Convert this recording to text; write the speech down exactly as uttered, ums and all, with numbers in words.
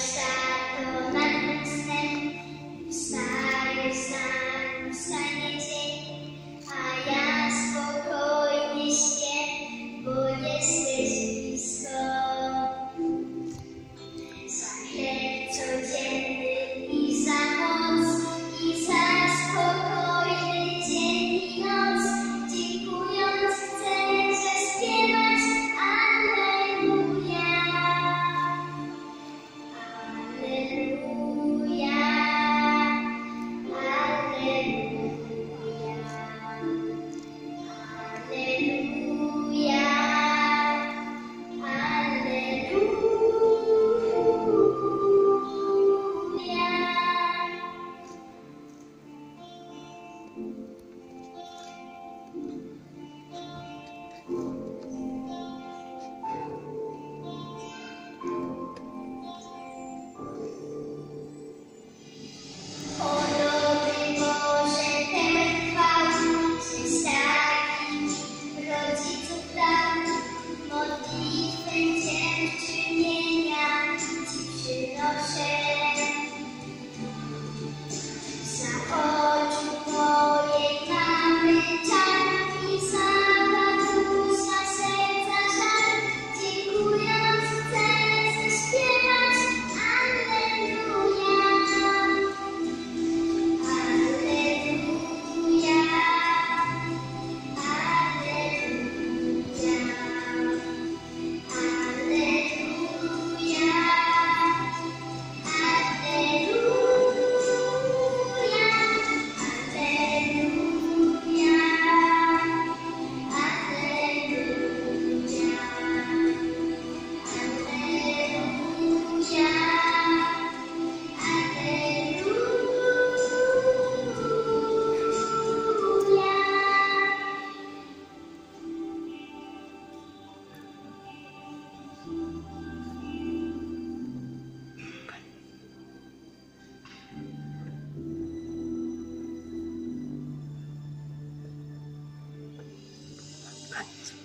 to nad snem, wstaje sam, wstanie dzień, a ja spokojnie śpię, bo jesteś blisko. Za chleb codzienny i za moc, i za spokojny dzień i noc, dziękując chcę zaśpiewać Alleluja. Alleluja, Alleluja, Alleluja, O dobry Boże, pełen chwały, że stali rodziców dawnych, modlitwę dziękczynienia Ci przynoszę. Za oczu mojej mamy czar i za tatusia serca żal, dziękując chcę zaśpiewać Alleluja. Alleluja, Alleluja, Right.